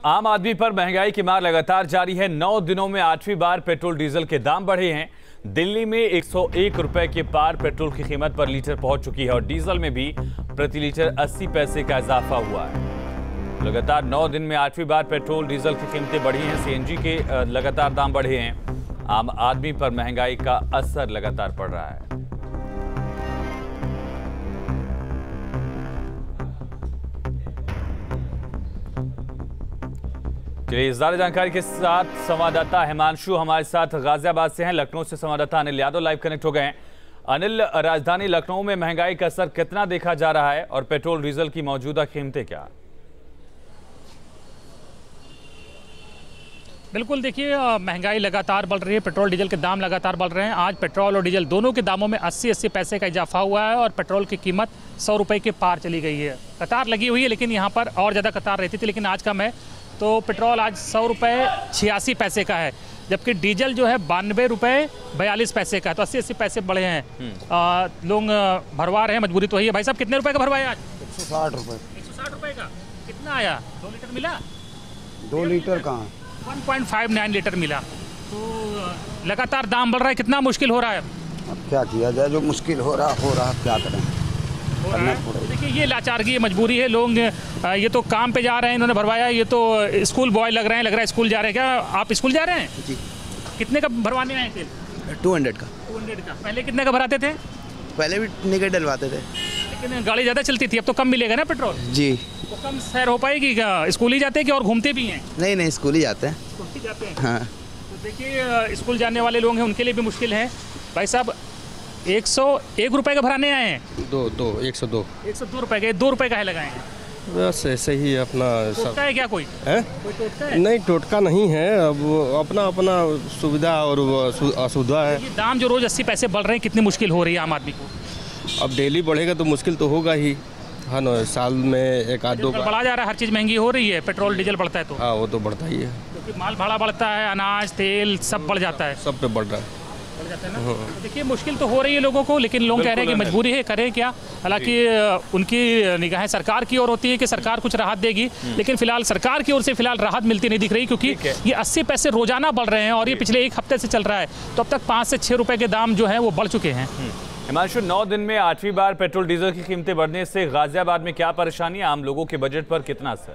आम आदमी पर महंगाई की मार लगातार जारी है। 9 दिनों में 8वीं बार पेट्रोल डीजल के दाम बढ़े हैं। दिल्ली में 101 रुपए के पार पेट्रोल की कीमत पर लीटर पहुंच चुकी है और डीजल में भी प्रति लीटर 80 पैसे का इजाफा हुआ है। लगातार 9 दिन में 8वीं बार पेट्रोल डीजल की कीमतें बढ़ी हैं। सीएनजी के लगातार दाम बढ़े हैं। आम आदमी पर महंगाई का असर लगातार पड़ रहा है। चलिए ज्यादा जानकारी के साथ संवाददाता हिमांशु हमारे साथ गाजियाबाद से हैं। लखनऊ से संवाददाता अनिल यादव लाइव कनेक्ट हो गए हैं। अनिल, राजधानी लखनऊ में महंगाई का असर कितना देखा जा रहा है और पेट्रोल डीजल की मौजूदा कीमतें क्या? बिल्कुल, देखिए महंगाई लगातार बढ़ रही है। पेट्रोल डीजल के दाम लगातार बढ़ रहे हैं। आज पेट्रोल और डीजल दोनों के दामों में 80 पैसे का इजाफा हुआ है और पेट्रोल की कीमत 100 रुपये के पार चली गई है। कतार लगी हुई है, लेकिन यहाँ पर और ज़्यादा कतार रहती थी, लेकिन आज कम है। तो पेट्रोल आज 100 रुपये 86 पैसे का है, जबकि डीजल जो है 92 रुपये 42 पैसे का है। तो 80 पैसे बढ़े हैं। लोग भरवा रहे हैं, मजबूरी तो ही है। भाई साहब, कितने रुपए का भरवाया आज? 160 रुपये। 160 रुपये का कितना आया? 2 लीटर मिला? 2 लीटर कहाँ? 1.59 लीटर मिला। तो लगातार दाम बढ़ रहा है, कितना मुश्किल हो रहा है? अब क्या किया जाए, जो मुश्किल हो रहा क्या करें। देखिए, ये लाचारगी, मजबूरी है। लोग ये तो काम पे जा रहे हैं, इन्होंने भरवाया। ये तो स्कूल बॉय लग रहे हैं, लग रहा है स्कूल जा रहे हैं। क्या आप स्कूल जा रहे हैं? जी। कितने का भरवाने आए थे? 200 का। 200 का। पहले कितने का भराते थे? पहले भी निकट डलवाते थे, लेकिन गाड़ी ज़्यादा चलती थी। अब तो कम मिलेगा ना पेट्रोल? जी। तो कम सैर हो पाएगी क्या? स्कूल ही जाते हैं कि और घूमते भी हैं? नहीं, स्कूल ही जाते हैं। स्कूल ही जाते हैं। हाँ। तो देखिए, स्कूल जाने वाले लोग हैं, उनके लिए भी मुश्किल है। भाई साहब, 101 रुपये का भराने आए हैं? 102 रुपये का। 2 रुपये का है लगाए हैं? बस ऐसे ही अपना टोटका है क्या कोई? है? कोई टोटका है? नहीं, टोटका नहीं है। अब अपना अपना सुविधा और असुविधा है। ये दाम जो रोज 80 पैसे बढ़ रहे हैं, कितनी मुश्किल हो रही है आम आदमी को? अब डेली बढ़ेगा तो मुश्किल तो होगा ही, है ना। साल में एक आध 2 बार बढ़ा जा रहा है। हर चीज़ महंगी हो रही है। पेट्रोल डीजल बढ़ता है तो हाँ, वो तो बढ़ता ही है, क्योंकि माल भाड़ा बढ़ता है, अनाज तेल सब बढ़ जाता है। सब पे बढ़ रहा है। बढ़ जाता है ना। तो देखिए, मुश्किल तो हो रही है लोगों को, लेकिन लोग कह रहे हैं कि मजबूरी है, करें क्या। हालांकि उनकी निगाहें सरकार की ओर होती है कि सरकार कुछ राहत देगी, लेकिन फिलहाल सरकार की ओर से फिलहाल राहत मिलती नहीं दिख रही, क्योंकि ये 80 पैसे रोजाना बढ़ रहे हैं और ये पिछले 1 हफ्ते से चल रहा है। तो अब तक 5 से 6 रुपए के दाम जो है वो बढ़ चुके हैं। हिमांशु, 9 दिन में 8वीं बार पेट्रोल डीजल की कीमतें बढ़ने से गाजियाबाद में क्या परेशानी है? आम लोगों के बजट पर कितना असर?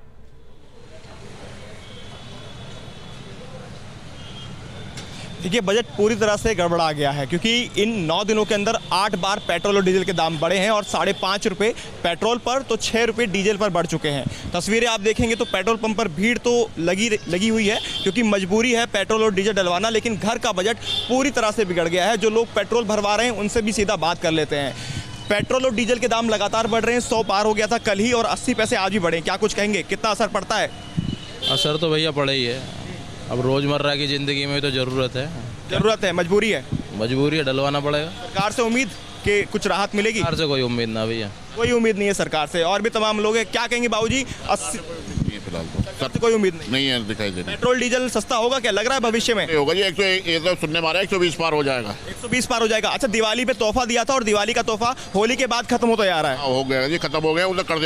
देखिए, बजट पूरी तरह से गड़बड़ा गया है, क्योंकि इन 9 दिनों के अंदर 8 बार पेट्रोल और डीजल के दाम बढ़े हैं और 5.5 रुपये पेट्रोल पर तो 6 रुपये डीजल पर बढ़ चुके हैं। तस्वीरें आप देखेंगे तो पेट्रोल पंप पर भीड़ तो लगी हुई है, क्योंकि मजबूरी है पेट्रोल और डीजल डलवाना, लेकिन घर का बजट पूरी तरह से बिगड़ गया है। जो लोग पेट्रोल भरवा रहे हैं उनसे भी सीधा बात कर लेते हैं। पेट्रोल और डीजल के दाम लगातार बढ़ रहे हैं। 100 पार हो गया था कल ही और 80 पैसे आज भी बढ़े। क्या कुछ कहेंगे, कितना असर पड़ता है? असर तो भैया पड़ा ही है। अब रोजमर्रा की जिंदगी में तो ज़रूरत है, मजबूरी है, डलवाना पड़ेगा। सरकार से उम्मीद कि कुछ राहत मिलेगी? सरकार से कोई उम्मीद ना भैया, कोई उम्मीद नहीं है सरकार से। और भी तमाम लोग हैं, क्या कहेंगे बाबूजी? 80 फिलहाल तो सरकार से कोई उम्मीद नहीं है, दिखाई दे रही। पेट्रोल डीजल सस्ता होगा क्या, लग रहा है भविष्य में? होगा जी। 100 सुनने में आ रहा है 120 पार हो जाएगा। 120 पार हो जाएगा। अच्छा, दिवाली पे तोहफा दिया था और दिवाली का तोहफा होली के बाद खत्म होता जा रहा है। हो गया जी, खत्म हो गया। उन्होंने खत्म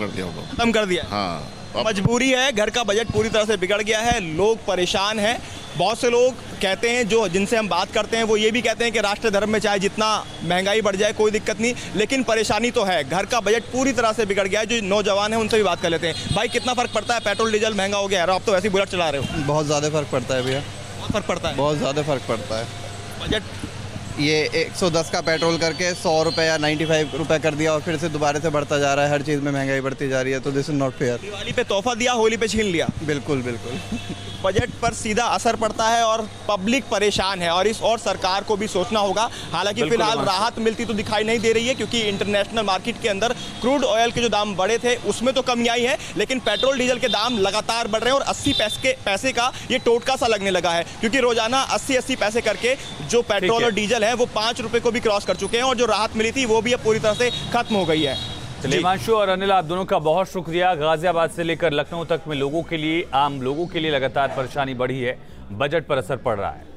कर दिया। हाँ, मजबूरी है, घर का बजट पूरी तरह से बिगड़ गया है, लोग परेशान हैं। बहुत से लोग कहते हैं, जो जिनसे हम बात करते हैं, वो ये भी कहते हैं कि राष्ट्र धर्म में चाहे जितना महंगाई बढ़ जाए कोई दिक्कत नहीं, लेकिन परेशानी तो है। घर का बजट पूरी तरह से बिगड़ गया है। जो नौजवान हैं उनसे भी बात कर लेते हैं। भाई, कितना फर्क पड़ता है? पेट्रोल डीजल महंगा हो गया है, आप तो ऐसे ही बुलेट चला रहे हो। बहुत ज़्यादा फर्क पड़ता है भैया, बहुत फर्क पड़ता है। बहुत ज़्यादा फर्क पड़ता है। बजट ये 110 का पेट्रोल करके 100 रुपये या 95 रुपये कर दिया और फिर से दोबारा से बढ़ता जा रहा है। हर चीज़ में महंगाई बढ़ती जा रही है, तो this is not fair. Diwali पे तोहफा दिया, होली पे छीन लिया। बिल्कुल बिल्कुल। बजट पर सीधा असर पड़ता है और पब्लिक परेशान है, और सरकार को भी सोचना होगा। हालांकि फिलहाल राहत मिलती तो दिखाई नहीं दे रही है, क्योंकि इंटरनेशनल मार्केट के अंदर क्रूड ऑयल के जो दाम बढ़े थे उसमें तो कमी आई है, लेकिन पेट्रोल डीजल के दाम लगातार बढ़ रहे हैं और 80 पैसे का ये टोटका सा लगने लगा है, क्योंकि रोजाना 80 पैसे करके जो पेट्रोल और डीजल है वो 5 रुपये को भी क्रॉस कर चुके हैं और जो राहत मिली थी वो भी अब पूरी तरह से खत्म हो गई है। चलिए हिमांशु और अनिल, आप दोनों का बहुत शुक्रिया। गाजियाबाद से लेकर लखनऊ तक में लोगों के लिए, आम लोगों के लिए लगातार परेशानी बढ़ी है, बजट पर असर पड़ रहा है।